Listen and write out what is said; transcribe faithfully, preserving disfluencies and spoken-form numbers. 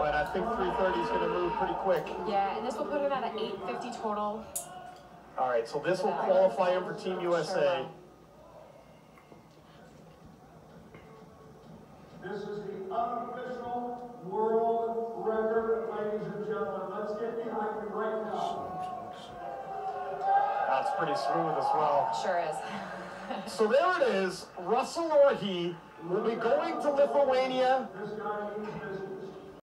but I think three thirty is going to move pretty quick. Yeah, and this will put him at an eight fifty total. All right, so this will qualify him for Team U S A. Sure. This is the unofficial world record, ladies and gentlemen. Let's get behind me right now. That's pretty smooth as well. Sure is. So there it is. Russel Orhii will be going to Lithuania. This guy needs this